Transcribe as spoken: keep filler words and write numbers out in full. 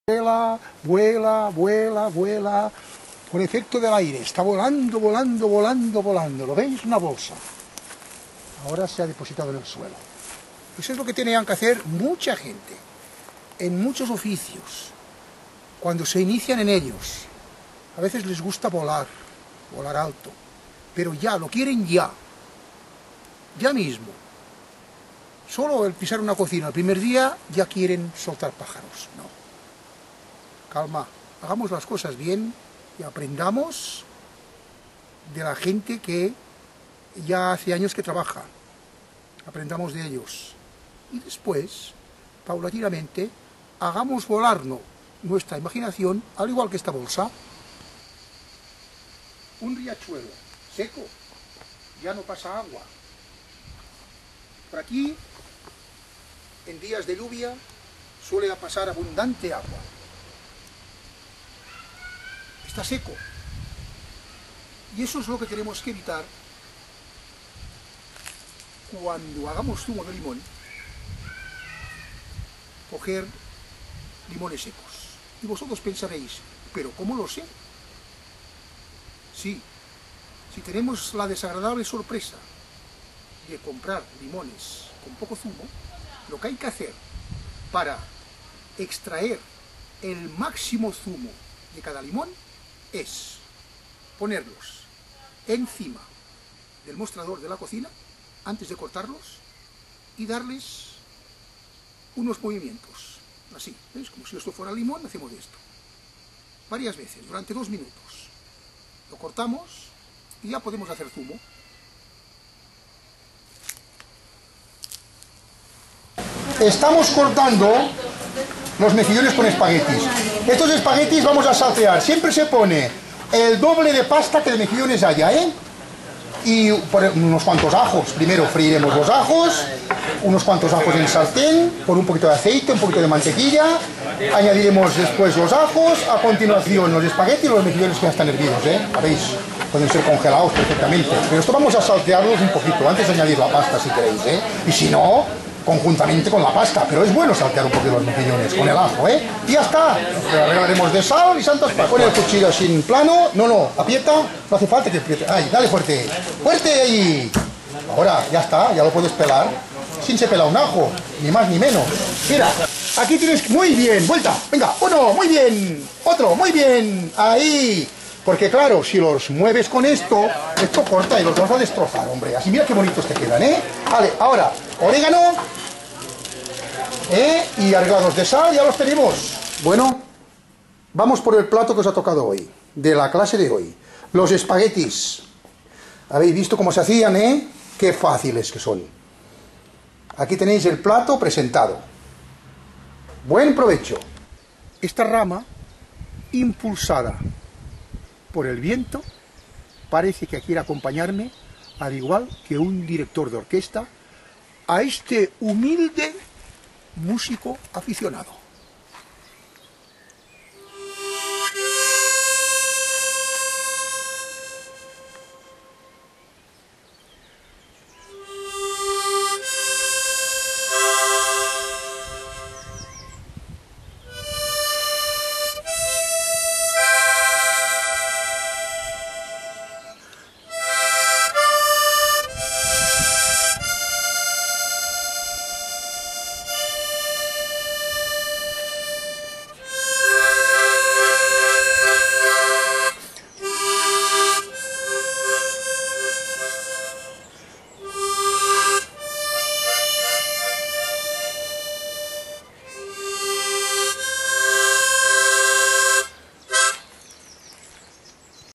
Vuela, vuela, vuela, vuela, por efecto del aire, está volando, volando, volando, volando, ¿lo veis? Una bolsa. Ahora se ha depositado en el suelo. Eso es lo que tenían que hacer mucha gente, en muchos oficios, cuando se inician en ellos. A veces les gusta volar, volar alto, pero ya, lo quieren ya, ya mismo. Solo el pisar una cocina el primer día, ya quieren soltar pájaros, no. Calma, hagamos las cosas bien y aprendamos de la gente que ya hace años que trabaja. Aprendamos de ellos. Y después, paulatinamente, hagamos volarnos nuestra imaginación, al igual que esta bolsa. Un riachuelo seco, ya no pasa agua. Por aquí, en días de lluvia, suele pasar abundante agua. Está seco. Y eso es lo que tenemos que evitar cuando hagamos zumo de limón. Coger limones secos. Y vosotros pensaréis, ¿pero cómo lo sé? Sí, si tenemos la desagradable sorpresa de comprar limones con poco zumo, lo que hay que hacer para extraer el máximo zumo de cada limón es ponerlos encima del mostrador de la cocina antes de cortarlos y darles unos movimientos, así, ¿veis? Como si esto fuera limón, hacemos esto varias veces, durante dos minutos. Lo cortamos y ya podemos hacer zumo. Estamos cortando los mejillones con espaguetis. Estos espaguetis vamos a saltear. Siempre se pone el doble de pasta que de mejillones haya, ¿eh? Y por unos cuantos ajos. Primero freiremos los ajos, unos cuantos ajos en sartén, con un poquito de aceite, un poquito de mantequilla. Añadiremos después los ajos, a continuación los espaguetis y los mejillones que ya están hervidos, ¿eh? ¿Veis? Pueden ser congelados perfectamente. Pero esto vamos a saltearlos un poquito antes de añadir la pasta, si queréis, ¿eh? Y si no, conjuntamente con la pasta, pero es bueno saltear un poquito los mejillones con el ajo, ¿eh? Y ya está, le arreglaremos de sal y santas pascuas. Pone el cuchillo así en plano, no, no, aprieta, no hace falta que apriete, ay, dale fuerte, fuerte ahí. Ahora, ya está, ya lo puedes pelar, sin se pela un ajo, ni más ni menos. Mira, aquí tienes, muy bien, vuelta, venga, uno, muy bien, otro, muy bien, ahí. Porque claro, si los mueves con esto, esto corta y los vas a destrozar, hombre. Así mira qué bonitos te quedan, ¿eh? Vale, ahora, orégano, ¿eh? Y arreglados de sal, ya los tenemos. Bueno, vamos por el plato que os ha tocado hoy, de la clase de hoy. Los espaguetis. ¿Habéis visto cómo se hacían, eh? Qué fáciles que son. Aquí tenéis el plato presentado. Buen provecho. Esta rama, impulsada por el viento, parece que quiere acompañarme, al igual que un director de orquesta, a este humilde músico aficionado.